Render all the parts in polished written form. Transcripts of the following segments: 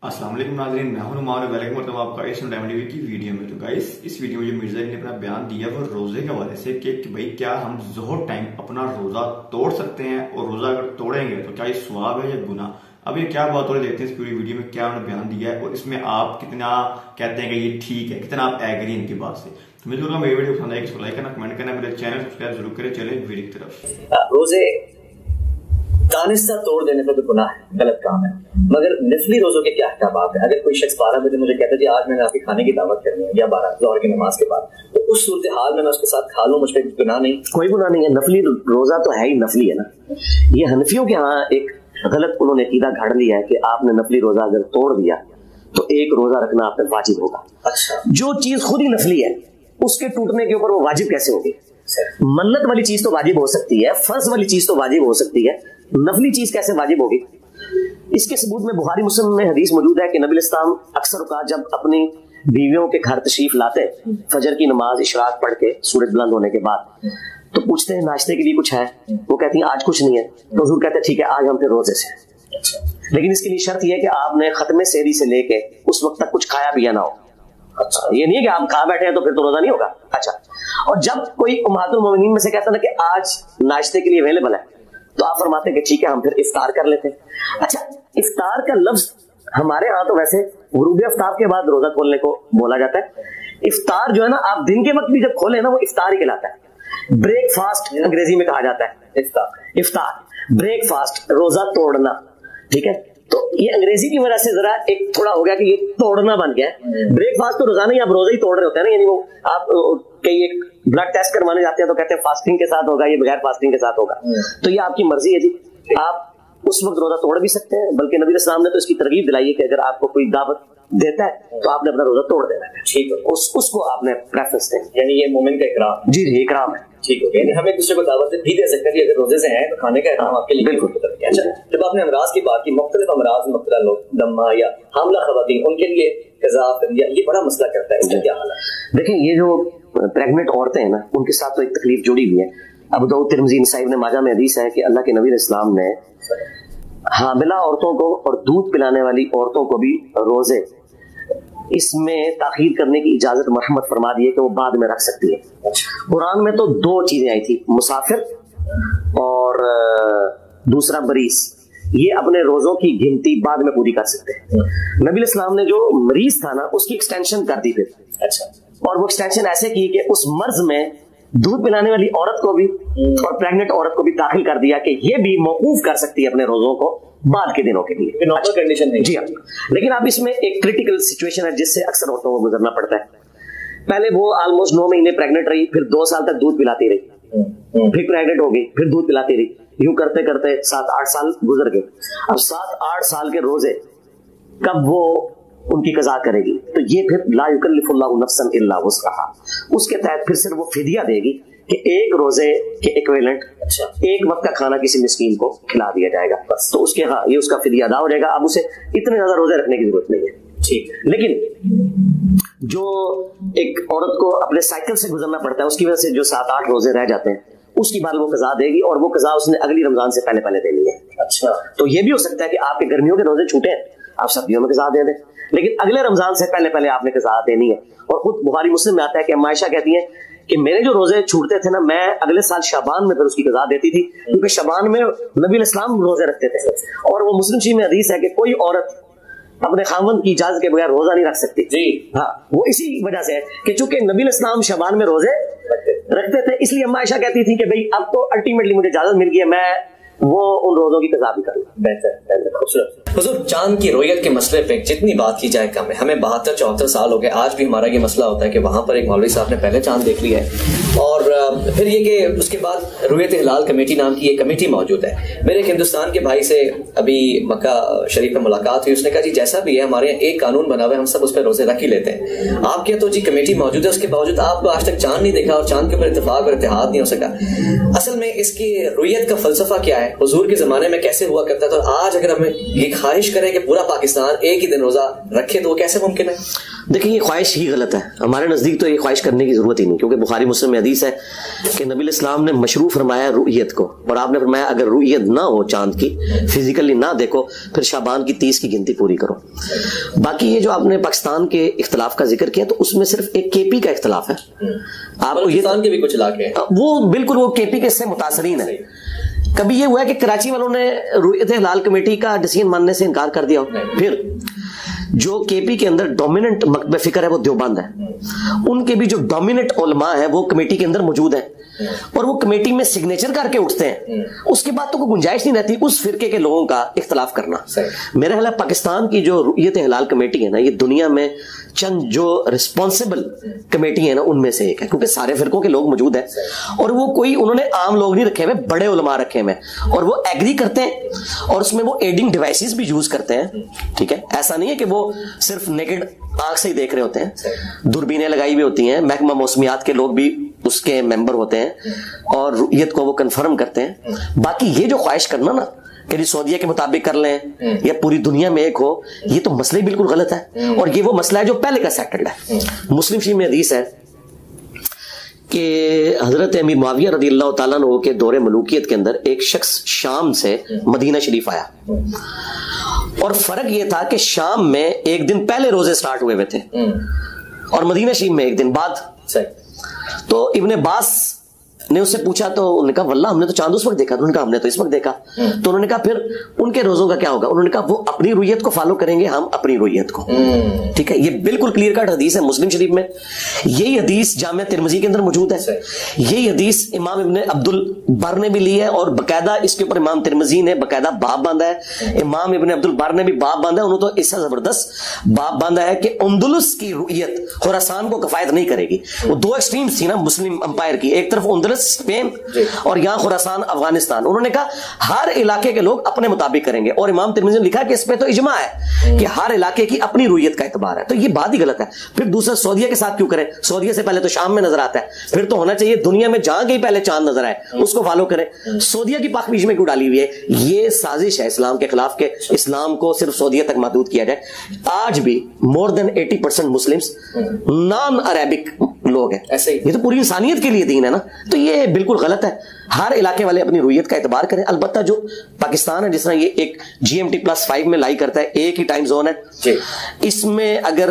अस्सलाम वालेकुम नाज़रीन, मैं हूं नुमान, वेलकम करता हूं आपका इस डायमंड टीवी की वीडियो में। तो गाइस, इस वीडियो में जो मिर्जा ने अपना बयान दिया वो रोजे के हवाले से कि भाई क्या हम ज़ोहर टाइम अपना रोजा तोड़ सकते हैं, और रोजा अगर तोड़ेंगे तो क्या ये सवाब है या गुनाह। अब ये क्या बात हो रही, देखते हैं इस पूरी वीडियो में क्या उन्होंने बयान दिया है और इसमें आप कितना कहते हैं कि ये ठीक है, कितना आप एग्री इनकी बात से। उम्मीद करूंगा मेरी वीडियो पसंद आएगी, इसको लाइक करना, कमेंट करना, मेरे चैनल सब्सक्राइब जरूर करें। चले वीडियो की तरफ। रोजे दानिस्ता तोड़ देने पर तो गुनाह है, गलत काम है, मगर नफली रोजों के क्या अहकाम है। अगर कोई शख्स 12 बजे मुझे कहता है जी आज मैंने आपके खाने की दावत करनी है या 12 ज़ोहर की नमाज के बाद, तो उस सूरत हाल में मैं उसके साथ खा लूं, मुझ पर गुनाह नहीं, कोई गुनाह नहीं है। नफली रोजा तो है ही नफली है ना। ये हनफियों के यहाँ एक गलत उन्होंने कीदा घड़ लिया है कि आपने नफली रोजा अगर तोड़ दिया तो एक रोजा रखना आप पे वाजिब होगा। अच्छा, जो चीज खुद ही नफली है उसके टूटने के ऊपर वो वाजिब कैसे होगी। मन्नत वाली चीज तो वाजिब हो सकती है, फर्ज वाली चीज तो वाजिब हो सकती है, नफली चीज कैसे वाजिब होगी। इसके सबूत में बुखारी मुस्लिम में हदीस मौजूद है कि नबी इस्लाम अक्सर औक़ात जब अपनी बीवियों के घर तशरीफ लाते, फजर की नमाज इशराक पढ़ के सूरज बुलंद होने के बाद, तो पूछते हैं नाश्ते के लिए कुछ है, वो कहती हैं आज कुछ नहीं है, तो हुजूर कहते हैं ठीक है आज हम फिर रोजे से। लेकिन इसके लिए शर्त यह है कि आपने खत्मे सेहरी से लेके उस वक्त तक कुछ खाया पिया ना हो। अच्छा, ये नहीं है कि आप खा बैठे हैं तो फिर तो रोजा नहीं होगा। अच्छा, और जब कोई उम्महातुल मोमिनीन में से कहता है ना कि आज नाश्ते के लिए अवेलेबल है, तो आप फरमाते हैं कि ठीक है हम फिर इफ्तार कर लेते हैं। अच्छा, इफ्तार का लफ्ज हमारे यहाँ तो वैसे गुरूब अफ्तार के बाद रोजा खोलने को बोला जाता है। इफ्तार जो है ना, आप दिन के वक्त भी जब खोले ना वो इफ्तार ही कहलाता है। ब्रेकफास्ट अंग्रेजी में कहा जाता है, इफ्तार ब्रेकफास्ट, रोजा तोड़ना। ठीक है, तो ये अंग्रेजी की वजह से जरा एक थोड़ा हो गया कि ये तोड़ना बन गया है। ब्रेकफास्ट तो रोजाना ही आप रोजा ही तोड़ रहे होते हैं ना, यानी वो आप कई एक ब्लड टेस्ट करवाने जाते हैं तो कहते हैं फास्टिंग के साथ होगा, ये बगैर फास्टिंग के साथ होगा। तो ये आपकी मर्जी है जी, आप उस वक्त रोजा तोड़ भी सकते हैं, बल्कि नबी इस्लाम ने तो इसकी तरगीब दिलाई है कि अगर आपको कोई दावत देता है तो आपने अपना रोजा तोड़ देना है। ठीक है, उसको आपने प्रेफरेंस दें, यानी ये मोमिन का इकराम। जी जी इकराम है। ठीक हो गया, हम एक दूसरे को दावत भी दे सकते हैं अगर रोजे से हैं तो खाने का इकराम आपके लिए बिल्कुल। अच्छा, जब आपने अमराज की बात की, मुख्तलिफ अमराज, मुख्तलिफ लोग दम्मा या हामला खवातीन, उनके लिए कज़ा फिदिया ये बड़ा मसला करता है, उसका क्या हाल है। देखें, ये जो प्रेग्नेंट औरतें हैं ना, उनके साथ तो एक तकलीफ जुड़ी हुई है। Abu Dawood, Tirmidhi, Nasai, Ibn Majah में हदीस है कि अल्लाह के नबी इस्लाम ने हामिला औरतों को और दूध पिलाने वाली औरतों को भी रोजे इसमें ताखीर करने की इजाजत मरहमत फरमा दी है कि वो बाद में रख सकती है। कुरान में तो दो चीजें आई थी, मुसाफिर और दूसरा मरीज, ये अपने रोजों की गिनती बाद में पूरी कर सकते हैं। नबी इस्लाम ने जो मरीज था ना उसकी एक्सटेंशन कर दी फिर। अच्छा, और वो एक्सटेंशन ऐसे की कि उस मर्ज में दूध पिलाने वाली औरत को भी और प्रेग्नेंट औरत को भी दाखिल कर दिया कि ये भी मौकूफ कर सकती है अपने रोजों को बाद के दिनों के लिए। नॉर्मल कंडीशन नहीं। जी हाँ, लेकिन अब इसमें एक क्रिटिकल सिचुएशन है जिससे अक्सर औरतों को गुजरना पड़ता है। पहले वो ऑलमोस्ट 9 महीने प्रेग्नेंट रही, फिर 2 साल तक दूध पिलाती रही, फिर प्रेग्नेंट हो गई, फिर दूध पिलाती रही, यूं करते करते 7-8 साल गुजर गए। अब 7-8 साल के रोजे कब वो उनकी कज़ा करेगी, तो ये फिर ला युकल्लिफुल्लाहु नफ्सन इल्ला वुस्अहा, उसके तहत फिर सिर्फ वो फिदिया देगी कि एक रोजे के इक्विवेलेंट एक वक्त का खाना किसी मिस्कीन को खिला दिया जाएगा बस। तो उसके हाँ ये उसका फिदिया अदा हो जाएगा। अब उसे इतने ज्यादा रोजे रखने की जरूरत नहीं है। ठीक, लेकिन जो एक औरत को अपने साइकिल से गुजरना पड़ता है उसकी वजह से जो 7-8 रोजे रह जाते हैं उसकी बात वो कज़ा देगी, और वो कज़ा उसने अगली रमजान से पहले देनी है। अच्छा, तो ये भी हो सकता है कि आपके गर्मियों के रोजे छूटे, आप सर्दियों में कज़ा दे दें, लेकिन अगले रमजान से पहले आपने कज़ा देनी है। और खुद बुखारी मुस्लिम में आता है कि मायशा कहती है कि मेरे जो रोजे छूटते थे ना, मैं अगले साल शाबान में फिर उसकी कज़ा देती थी, क्योंकि शाबान में नबी इस्लाम रोजे रखते थे। और वो मुस्लिम शरीफ में हदीस है कि कोई औरत अपने खावंद की इजाजत के बगैर रोजा नहीं रख सकती। जी हाँ, वो इसी वजह से है कि चूंकि नबी इस्लाम शाबान में रोजे रखते थे, इसलिए अम्मा आयशा कहती थी कि भाई अब तो अल्टीमेटली मुझे इजाजत मिल गई है, मैं वो उन रोजों की कज़ा भी करूँ। बेहतर, खूबसूरत। हुजूर, चांद की रोयत के मसले पे जितनी बात की जाए कम है। हमें 72-74 साल हो गए, आज भी हमारा ये मसला होता है कि वहां पर एक मौलवी साहब ने पहले चांद देख लिया है, और फिर ये कि उसके बाद रुयत हिलाल कमेटी नाम की एक कमेटी मौजूद है। मेरे एक हिंदुस्तान के भाई से अभी मक्का शरीफ में मुलाकात हुई, उसने कहा जी जैसा भी है हमारे यहाँ एक कानून बना हुआ है, हम सब उस पर रोजे रख ही लेते हैं। आपके यहाँ तो जी कमेटी मौजूद है, उसके बावजूद आपको आज तक चांद नहीं देखा और चांद के ऊपर इत्तेफाक और इत्तेहाद नहीं हो सका। असल में इसकी रुयत का फलसफा क्या है, हुजूर के जमाने में कैसे हुआ करता था, और आज अगर हमें ये ख्वाहिश करें कि पूरा पाकिस्तान एक ही दिन रोजा रखे तो वो कैसे मुमकिन है। دیکھیں یہ خواہش ہی غلط ہے. ہمارے نزدیک تو یہ خواہش کرنے کی ضرورت ہی نہیں, کیونکہ بخاری مسلم میں حدیث ہے کہ نبی علیہ السلام نے مشروع فرمایا رؤیت کو, اور آپ نے فرمایا اگر رؤیت نہ ہو چاند کی, فزیکلی نہ دیکھو, پھر شعبان کی 30 کی گنتی پوری کرو. باقی یہ جو آپ نے پاکستان کے اختلاف کا ذکر کیا تو اس میں صرف ایک کے پی کا اختلاف ہے. آپ کو پاکستان کے بھی کچھ علاقے ہیں وہ بالکل وہ کے پی کے سے متاثرین ہے. کبھی یہ ہوا ہے کہ کراچی والوں نے رؤیت ہلال کمیٹی کا ڈیسیژن ماننے سے انکار کر دیا ہو؟ پھر جو کے پی کے اندر ڈومیننٹ مکتب فکر ہے وہ دیوبند ہے, ان کے بھی جو ڈومیننٹ علماء ہیں وہ کمیٹی کے اندر موجود ہیں, اور وہ کمیٹی میں سگنیچر کر کے اٹھتے ہیں. اس کے بعد تو کوئی گنجائش نہیں رہتی اس فرقے کے لوگوں کا اختلاف کرنا. میرا خیال ہے پاکستان کی جو رؤیت ہلال کمیٹی ہے نا, یہ دنیا میں چند جو رسپانسبل کمیٹی ہے نا ان میں سے ایک ہے, کیونکہ سارے فرقوں کے لوگ موجود ہیں, اور وہ کوئی انہوں نے عام لوگ نہیں رکھے ہوئے, بڑے علماء رکھے ہوئے, اور وہ ایگری کرتے ہیں, اور اس میں وہ ایڈنگ ڈیوائسز بھی یوز کرتے ہیں. ٹھیک ہے, ایسا نہیں ہے کہ وہ صرف نیکڈ آنکھ سے ہی دیکھ رہے ہوتے ہیں, دوربینیں لگائی ہوئی ہوتی ہیں, محکمہ موسمیات کے لوگ بھی اس کے ممبر ہوتے ہیں, اور رؤیت کو وہ کنفرم کرتے ہیں. باقی یہ جو خواہش کرنا نا کہ سعودیہ کے مطابق کر لیں یا پوری دنیا میں ایک ہو, یہ تو مسئلہ ہی بالکل غلط ہے, اور یہ وہ مسئلہ ہے جو پہلے کا سیٹلڈ ہے. مسلم شریف میں حدیث ہے کہ حضرت امیر معاویہ رضی اللہ تعالیٰ عنہ کے دور ملوکیت کے اندر ایک شخص شام سے مدینہ شریف آیا, اور فرق یہ تھا کہ شام میں ایک دن پہلے روزے سٹارٹ ہوئے ہوئے تھے, اور مدینہ شریف میں ایک دن بعد. تو ابن عباس نے اس سے پوچھا تو انہوں نے کہا واللہ ہم نے تو چاند اس وقت دیکھا, انہوں نے کہا ہم نے تو اس وقت دیکھا. تو انہوں نے کہا پھر ان کے روزوں کا کیا ہوگا؟ انہوں نے کہا وہ اپنی رؤیت کو فالو کریں گے, ہم اپنی رؤیت کو. ٹھیک ہے, یہ بالکل کلیئر کٹ حدیث ہے مسلم شریف میں. یہی حدیث جامع ترمذی کے اندر موجود ہے. یہی حدیث امام ابن عبد البر نے بھی لی ہے, اور باقاعدہ اس کے اوپر امام ترمذی نے باقاعدہ باب باندھا ہے. امام ابن عبد البر نے بھی باب باندھا ہے, انہوں تو اس سے زبردست باب باندھا ہے کہ اندلس کی رؤیت خراسان کو کفایت نہیں کرے گی. وہ دو ایکسٹریمز تھی نا مسلم امپائر کی, ایک طرف اندلس اسپین اور یہاں خراسان افغانستان. انہوں نے کہا ہر علاقے کے لوگ اپنے مطابق کریں گے, اور امام ترمذی نے لکھا کہ اس پہ تو اجماع ہے کہ ہر علاقے کی اپنی رؤیت کا اعتبار ہے. تو یہ بات ہی غلط ہے. پھر دوسرا سعودیہ کے ساتھ کیوں کریں؟ سعودیہ سے پہلے تو شام میں نظر آتا ہے, پھر تو ہونا چاہیے دنیا میں جہاں کہیں پہلے چاند نظر آئے اس کو فالو کریں. سعودیہ کی پاک بیچ میں کیوں ڈالی ہوئی ہے؟ یہ سازش ہے اسلام کے خلاف کہ اسلام کو صرف سعودیہ تک محدود کیا جائے. آج بھی more than 80% Muslims non Arabic لوگ ہیں. یہ تو پوری انسانیت کے لیے دین ہے نا, تو یہ بالکل غلط ہے. ہر علاقے والے اپنی رؤیت کا اعتبار کریں. البتہ جو پاکستان ہے جس طرح یہ ایک GMT+5 میں لائی کرتا ہے, ایک ہی ٹائم زون ہے, اس میں اگر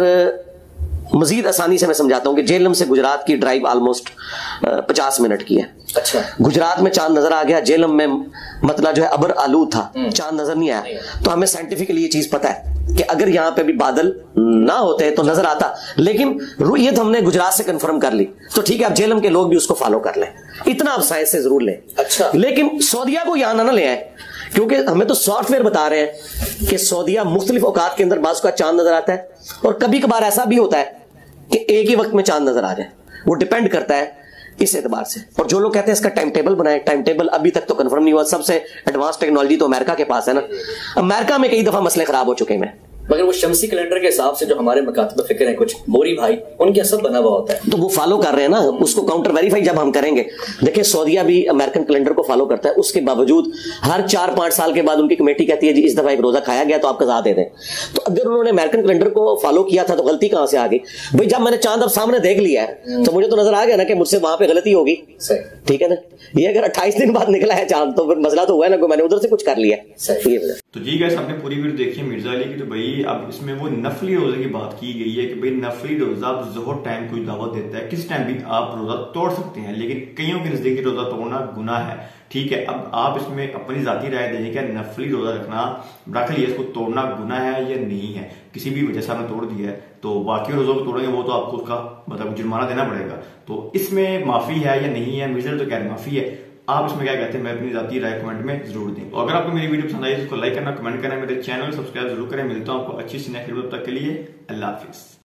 مزید آسانی سے میں سمجھاتا ہوں کہ جہلم سے گجرات کی ڈرائیو آلموسٹ 50 منٹ کی ہے. اچھا, گجرات میں چاند نظر آ گیا, جہلم میں مطلب جو ہے ابر آلود تھا, چاند نظر نہیں آیا. تو ہمیں سائنٹیفکلی یہ چیز پتہ ہے کہ اگر یہاں پہ بھی بادل نہ ہوتے تو نظر آتا, لیکن رؤیت ہم نے گجرات سے کنفرم کر لی, تو ٹھیک ہے آپ جہلم کے لوگ بھی اس کو فالو کر لیں. اتنا آپ سائنس سے ضرور لیں. اچھا, لیکن سعودیہ کو یہاں نہ لے آئے, کیونکہ ہمیں تو سافٹ ویئر بتا رہے ہیں کہ سعودیہ مختلف اوقات کے اندر بعض کا چاند نظر آتا ہے, اور کبھی کبھار ایسا بھی ہوتا ہے کہ ایک ہی وقت میں چاند نظر آ جائے. وہ ڈیپینڈ کرتا ہے اس اعتبار سے. اور جو لوگ کہتے ہیں اس کا ٹائم ٹیبل بنائیں, ٹائم ٹیبل ابھی تک تو کنفرم نہیں ہوا. سب سے ایڈوانس ٹیکنالوجی تو امریکہ کے پاس ہے نا. امریکہ میں کئی دفعہ مسئلے خراب ہو چکے ہیں. مگر وہ شمسی کیلنڈر کے حساب سے جو ہمارے مکاتب فکر ہیں کچھ موری بھائی, ان کے سب بنا ہوا ہوتا ہے, تو وہ فالو کر رہے ہیں نا, اس کو کاؤنٹر ویریفائی جب ہم کریں گے. دیکھیں سعودیہ بھی امریکن کیلنڈر کو فالو کرتا ہے, اس کے باوجود ہر 4-5 سال کے بعد ان کی کمیٹی کہتی ہے جی اس دفعہ ایک روزہ کھایا گیا تو آپ قضا دے دیں. تو اگر انہوں نے امریکن کیلنڈر کو فالو کیا تھا تو غلطی کہاں سے آ گئی بھائی؟ جب میں نے چاند اب سامنے دیکھ لیا ہے تو مجھے تو نظر آ گیا نا کہ مجھ سے وہاں پہ غلطی ہوگی. ٹھیک ہے نا, یہ اگر 28 دن بعد نکلا ہے چاند تو پھر مسئلہ تو ہوا ہے نا, میں نے ادھر سے کچھ کر لیا. تو جی گائس آپ نے پوری ویڈیو دیکھی ہے مرزا علی کی. تو بھائی اب اس میں وہ نفلی روزے کی بات کی گئی ہے کہ بھائی نفلی روزہ آپ ظہر ٹائم کوئی دعوت دیتا ہے, کس ٹائم بھی آپ روزہ توڑ سکتے ہیں, لیکن کئیوں کے نزدیک روزہ توڑنا گناہ ہے. ٹھیک ہے, اب آپ اس میں اپنی ذاتی رائے دیں کہ نفلی روزہ رکھ لیا, اس کو توڑنا گناہ ہے یا نہیں ہے. کسی بھی وجہ سے آپ نے توڑ دیا ہے تو باقی روزوں کو توڑیں گے وہ تو آپ کو اس کا مطلب جرمانہ دینا پڑے گا. تو اس میں معافی ہے یا نہیں ہے؟ مرزا تو کہہ رہے معافی ہے. آپ اس میں کیا کہتے ہیں میں اپنی ذاتی رائے کمنٹ میں ضرور دیں. اور اگر آپ کو میری ویڈیو پسند آئی تو اس کو لائک کرنا, کمنٹ کرنا, میرے چینل سبسکرائب ضرور کریں. ملتا ہوں آپ کو اچھی سی نیکسٹ ویڈیو, تب تک کے لیے اللہ حافظ.